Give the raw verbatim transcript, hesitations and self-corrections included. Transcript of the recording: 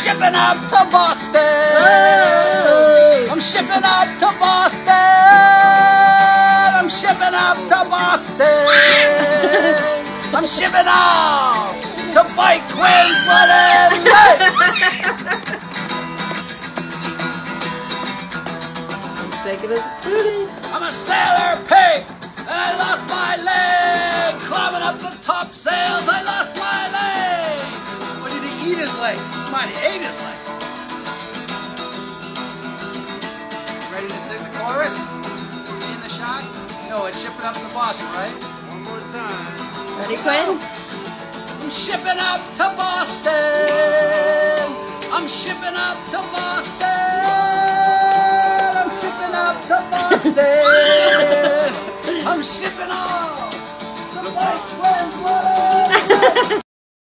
shipping up to Boston. I'm shipping up to Boston. I'm shipping up to Boston. I'm shipping up to fight Queensland. I'm a sailor pig, and I lost my leg. Climbing up the top sails, I lost my leg. Or did he eat his leg? Might he ate his leg. Ready to sing the chorus? In the shot? No, it's shipping up to Boston, right? One more time. Ready, Quinn? I'm shipping up to Boston. I'm shipping up to Boston. I'm shipping up to Boston. I'm shipping on.